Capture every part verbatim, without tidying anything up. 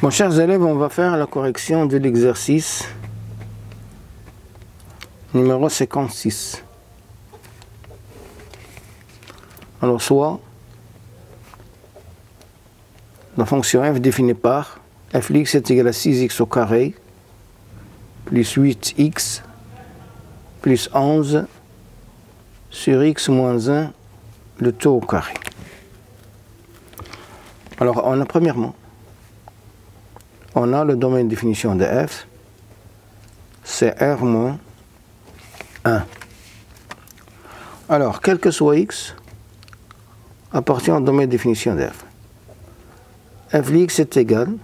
Bon, chers élèves, on va faire la correction de l'exercice numéro cinquante-six. Alors, soit la fonction f définie par f de x est égal à six x au carré plus huit x plus onze sur x moins un, le tout au carré. Alors, on a premièrement, on a le domaine de définition de f, c'est R moins un. Alors, quel que soit x, appartient au domaine de définition de f. f de x est égal à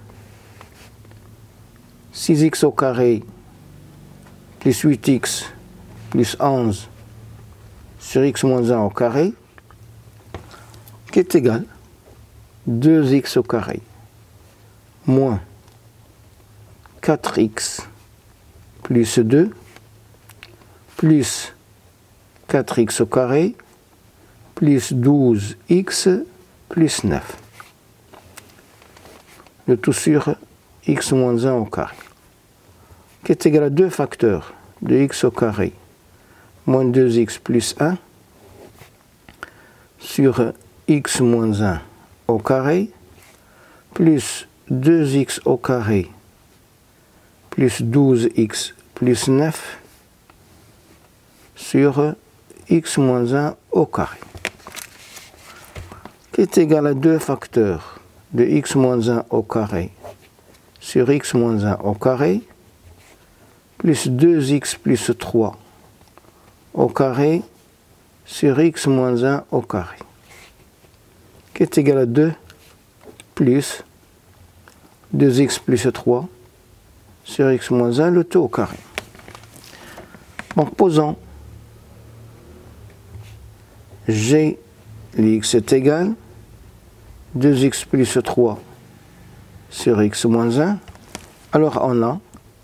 six x au carré plus huit x plus onze sur x moins un au carré, qui est égal à deux x au carré moins quatre x plus deux plus quatre x au carré plus douze x plus neuf. Le tout sur x moins un au carré, qui est égal à deux facteurs de x au carré moins deux x plus un sur x moins un au carré plus deux x au carré plus douze x plus neuf sur x moins un au carré, qui est égal à deux facteurs de x moins un au carré sur x moins un au carré plus deux x plus trois au carré sur x moins un au carré, qui est égal à deux plus deux x plus trois sur x moins un, le tout au carré. Donc, posons g de x est égal à deux x plus trois sur x moins un. Alors, on a,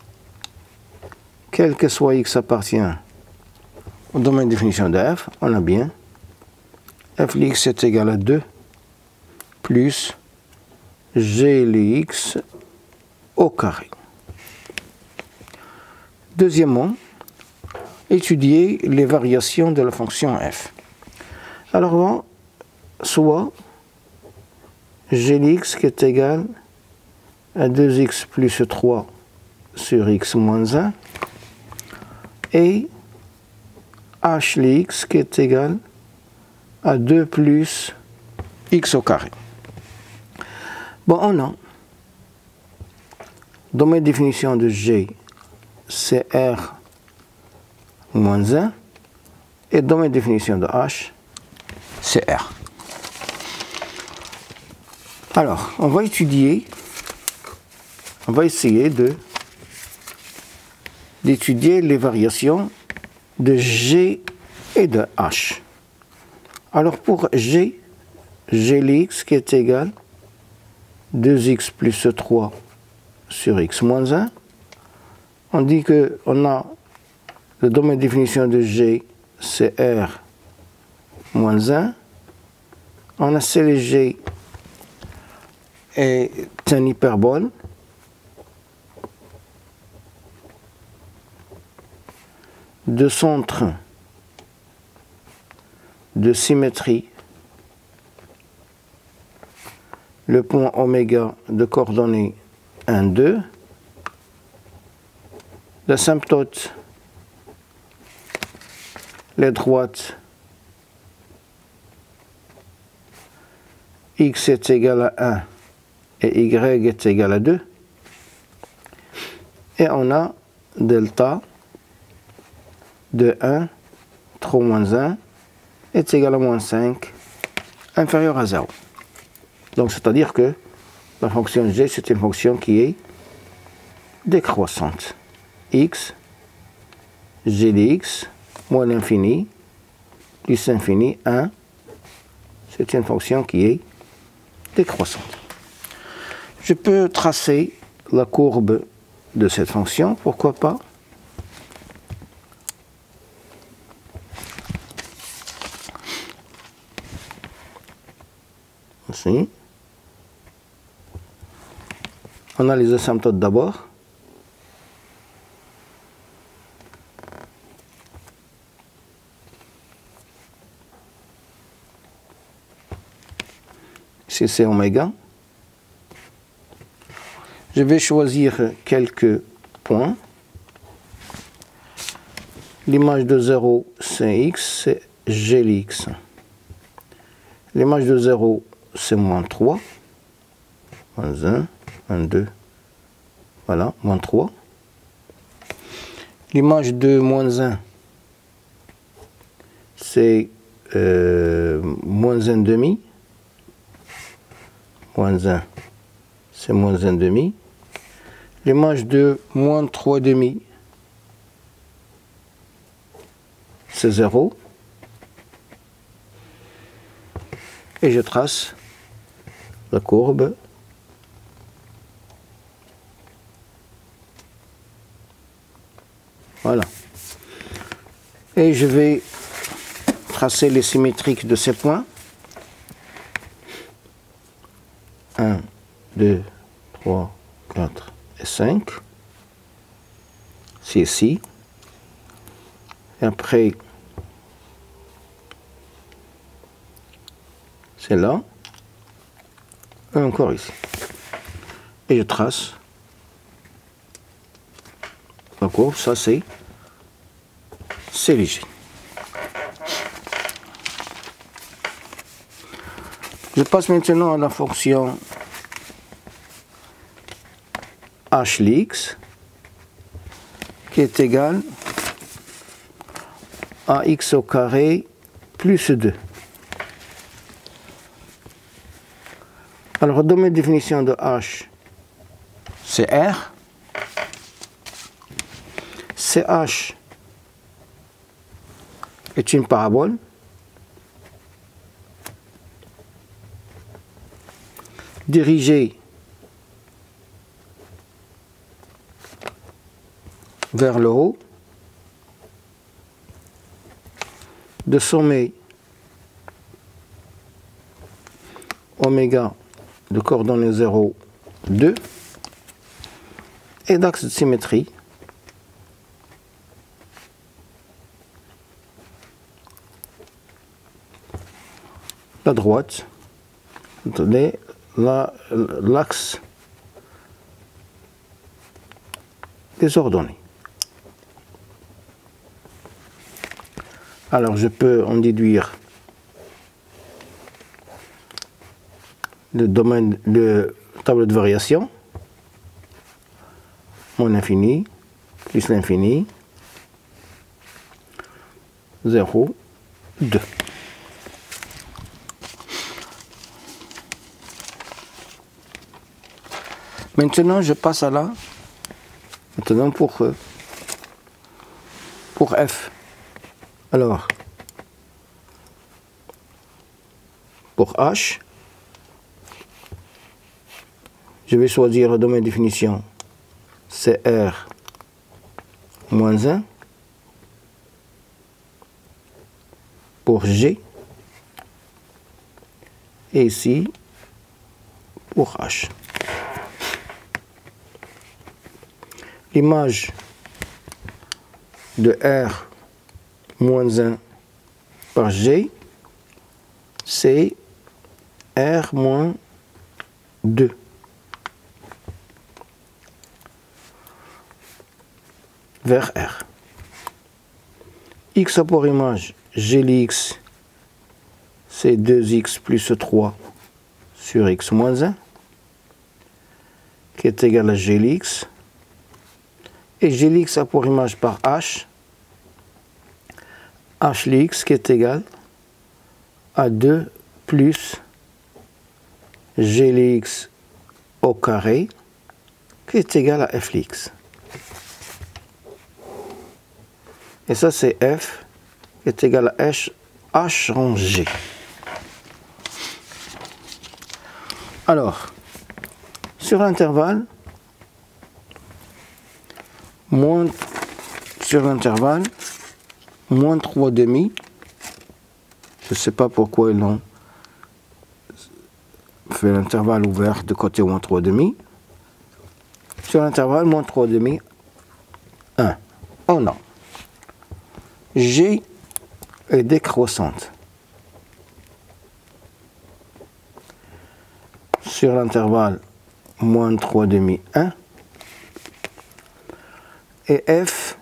quel que soit x appartient au domaine de définition de f, on a bien f de x est égal à deux plus g de x au carré. Deuxièmement, étudier les variations de la fonction f. Alors, on, soit g de x qui est égal à deux x plus trois sur x moins un et h de x qui est égal à deux plus x au carré. Bon, on a domaine de définition de g, c'est R moins un, et domaine de définition de H, c'est R. Alors, on va étudier, on va essayer de d'étudier les variations de G et de H. Alors, pour G, G de x qui est égal à deux x plus trois sur x moins un, on dit qu'on a le domaine de définition de G, c'est R moins un. On a C de G est un hyperbole. De centre de symétrie, le point oméga de coordonnées un, deux. L'asymptote, les droites, x est égal à un et y est égal à deux. Et on a delta de un, trois moins un, est égal à moins cinq, inférieur à zéro. Donc, c'est-à-dire que la fonction g, c'est une fonction qui est décroissante. X, g de x, moins l'infini, plus l'infini, un, c'est une fonction qui est décroissante. Je peux tracer la courbe de cette fonction, pourquoi pas? Ainsi. On a les asymptotes d'abord. Ici c'est oméga. Je vais choisir quelques points. L'image de zéro c'est x, c'est g x. L'image de zéro c'est moins trois. Moins un, moins deux. Voilà, moins trois. L'image de moins un c'est euh, moins un demi. Moins un, c'est moins un demi. L'image de moins trois demi, c'est zéro. Et je trace la courbe. Voilà. Et je vais tracer les symétriques de ces points. un, deux, trois, quatre et cinq. C'est ici. Et après, c'est là. Et encore ici. Et je trace la courbe. Ça, c'est c'est léger. Je passe maintenant à la fonction h qui est égale à x au carré plus deux. Alors, dans mes définitions de h, c'est R. C H est une parabole. Dirigée vers le haut, de sommet oméga de coordonnées zéro, deux, et d'axe de symétrie la droite, donner l'axe des ordonnées. Alors je peux en déduire le domaine, le tableau de variation, moins l'infini, plus l'infini, zéro, deux. Maintenant, je passe à là. Maintenant, pour, pour F. Alors, pour H, je vais choisir le domaine de définition C R moins un. Pour G. Et ici, pour H. L'image de R moins un par G, c'est R moins deux. Vers R. X a pour image G X, c'est deux x plus trois sur x moins un, qui est égal à G X. Et G X a pour image par H, H X qui est égal à deux plus G X au carré, qui est égal à F X. Et ça c'est F qui est égal à H, H en G. Alors, sur l'intervalle, moins sur l'intervalle, moins trois demi. Je ne sais pas pourquoi ils ont fait l'intervalle ouvert de côté moins trois demi. sur l'intervalle moins trois demi, un. On a G est décroissante sur l'intervalle moins trois demi, un. Et F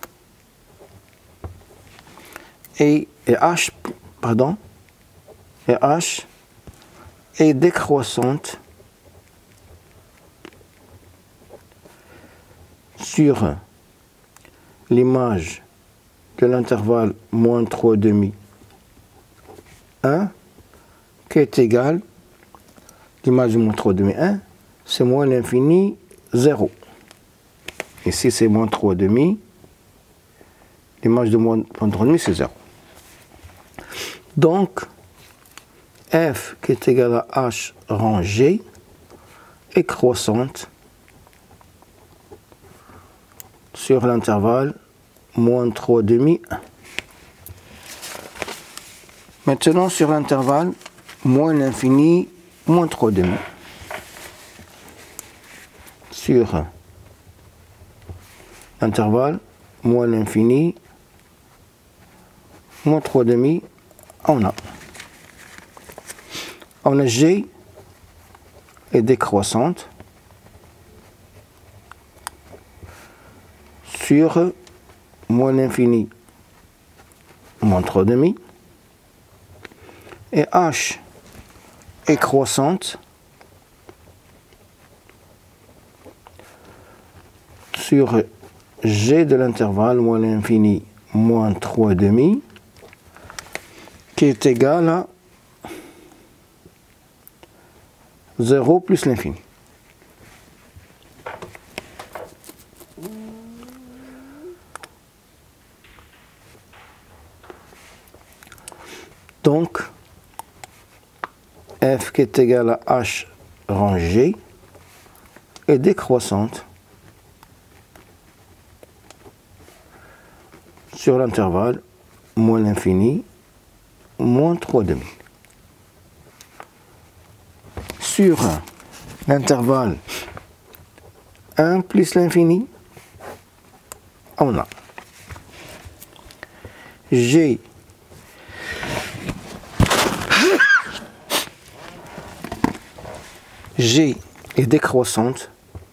et, et H, pardon, et H est décroissante sur l'image de l'intervalle moins trois demi, un, qui est égal, l'image de moins trois demi, un, c'est moins l'infini, zéro. Ici, c'est moins trois demi. L'image de moins trois demi, c'est zéro. Donc, F qui est égal à H rang G est croissante sur l'intervalle moins trois demi, un. Maintenant, sur l'intervalle moins l'infini, moins trois demi. Sur l'intervalle moins l'infini, moins trois demi, on a. On a G est décroissante sur moins l'infini, moins trois demi, et H est croissante sur G de l'intervalle moins l'infini, moins trois demi, qui est égal à zéro plus l'infini. Donc, F qui est égal à H rang G est décroissante sur l'intervalle moins l'infini, moins trois demi. Sur l'intervalle un plus l'infini, on a G G est décroissante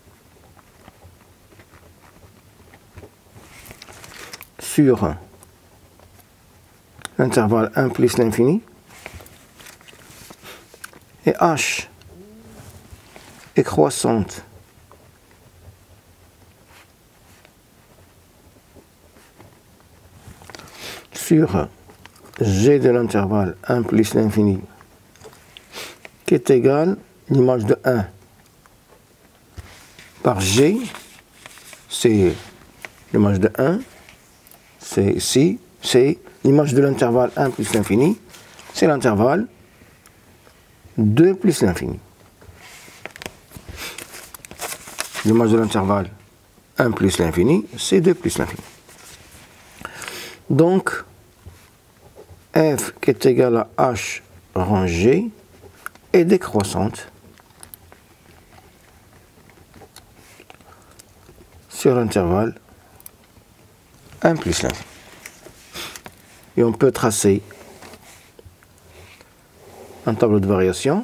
sur l'intervalle un plus l'infini, et H est croissante sur G de l'intervalle un plus l'infini, qui est égal l'image de un par G, c'est l'image de un, c'est ici, c'est l'image de l'intervalle un plus l'infini, c'est l'intervalle deux plus l'infini. L'image de l'intervalle un plus l'infini, c'est deux plus l'infini. Donc, F qui est égal à H rang G est décroissante sur l'intervalle un plus l'infini. Et on peut tracer un tableau de variation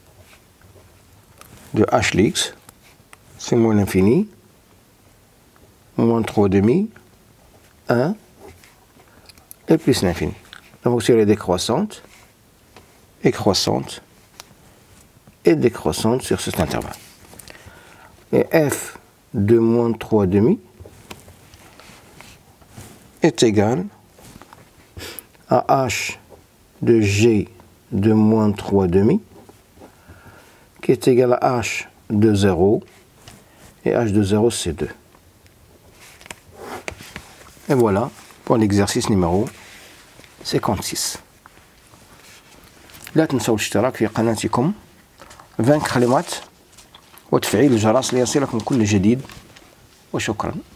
de H X, c'est moins l'infini, moins trois demi, un, et plus l'infini. Donc si elle est décroissante, et croissante, et décroissante sur cet intervalle. Et F de moins trois demi est égal à H de G de moins trois demi, qui est égal à H de zéro, et H de zéro c'est deux. Et voilà pour l'exercice numéro cinquante-six. لا تنسوا الاشتراك في قناتكم فانك كلمات وتفعيل الجرس ليصلكم كل جديد، وشكرا.